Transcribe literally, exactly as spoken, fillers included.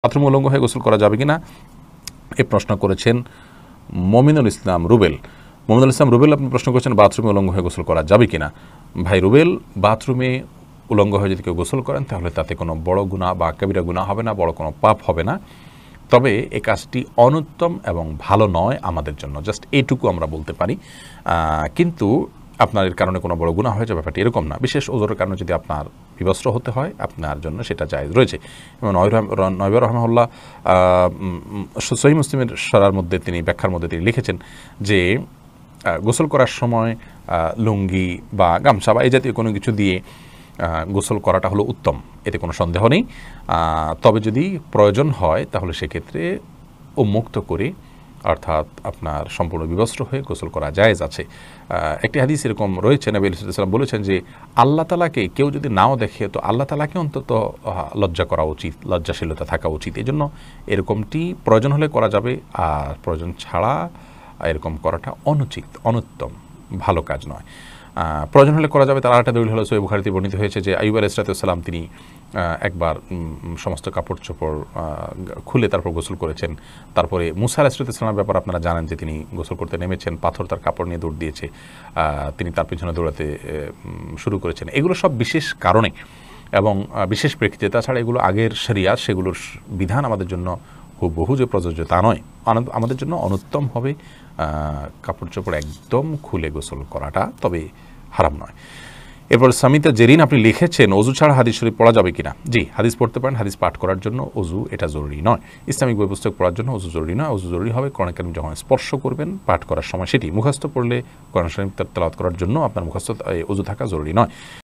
Bathroom উলঙ্গ হয়ে গোসল করা যাবে কিনা এই প্রশ্ন করেছেন মমিনুল ইসলাম রুবেল। মমিনুল ইসলাম রুবেল আপনি প্রশ্ন করেছেন বাথরুমে উলঙ্গ হয়ে গোসল করা যাবে কিনা। ভাই রুবেল, বাথরুমে উলঙ্গ হয়ে যদি কেউ গোসল করেন তাহলে তাতে কোনো বড় গুনাহ বা কবিরা গুনাহ হবে না, বড় কোনো পাপ হবে না। তবে এই কাজটি অনুত্তম এবং ভালো নয় আমাদের জন্য, জাস্ট এইটুকু আমরা বলতে পারি। কিন্তু আপনার এর কারণে কোনো বড় গুনাহ হয়ে যাবে ব্যাপারটি এরকম না। বিশেষ ওজোরের কারণে যদি আপনার বিবস্ত্র হতে হয় আপনার জন্য সেটা জায়েজ রয়েছে। এবং নয়বর রহমাহুল্লাহ সহিহ মুসলিমের সরার মধ্যে তিনি ব্যাখ্যার মধ্যে তিনি লিখেছেন যে গোসল করার সময় লুঙ্গি বা গামছা বা এই জাতীয় কোনো কিছু দিয়ে গোসল করাটা হলো উত্তম, এতে কোনো সন্দেহ নেই। তবে যদি প্রয়োজন হয় তাহলে সেক্ষেত্রে উন্মুক্ত করে অর্থাৎ আপনার সম্পূর্ণ বিবস্ত্র হয়ে গোসল করা জায়েজ আছে। একটি হাদিস এরকম রয়েছে, নবী সাল্লাল্লাহু আলাইহি ওয়াসাল্লাম বলেছেন যে আল্লাহ তাআলাকে কেউ যদি নাও দেখে তো আল্লাহ তাআলাকে অন্তত লজ্জা করা উচিত, লজ্জাশীলতা থাকা উচিত। এই জন্য এরকমটি প্রয়োজন হলে করা যাবে, আর প্রয়োজন ছাড়া এরকম করাটা অনুচিত, অনুত্তম, ভালো কাজ নয়। প্রয়োজন হলে করা যাবে। তার আরেকটা দলিল হলো সহিহ বুখারীতে বর্ণিত হয়েছে যে আইয়ুব আলাইহিস সালাম তিনি একবার সমস্ত কাপড় চোপড় খুলে তারপর গোসল করেছেন। তারপরে মুসা আলাইহিস সালামের ব্যাপার আপনারা জানেন যে তিনি গোসল করতে নেমেছেন, পাথর তার কাপড় নিয়ে দৌড় দিয়েছে, তিনি তার পিছনে দৌড়াতে শুরু করেছেন। এগুলো সব বিশেষ কারণে এবং বিশেষ প্রেক্ষিতে। তাছাড়া এগুলো আগের শরিয়াত, সেগুলোর বিধান আমাদের জন্য বহু যে প্রযোজ্য তা নয়। আমাদের জন্য অনুত্তম হবে কাপড় চোপড় একদম খুলে গোসল করাটা, তবে হারাম নয়। এরপর সামিতা জেরিন আপনি লিখেছেন অজু ছাড়া হাদিস শরীফ পড়া যাবে কিনা। জি, হাদিস পড়তে পারেন, হাদিস পাঠ করার জন্য অজু এটা জরুরি নয়। ইসলামিক বই পুস্তক পড়ার জন্য অজু জরুরি নয়। অজু জরুরি হবে কোরআন কারীম যখন স্পর্শ করবেন পাঠ করার সময়, সেটি মুখস্থ পড়লে কোরআন শরীফ তেলাওয়াত করার জন্য আপনার মুখস্থ অজু থাকা জরুরি নয়।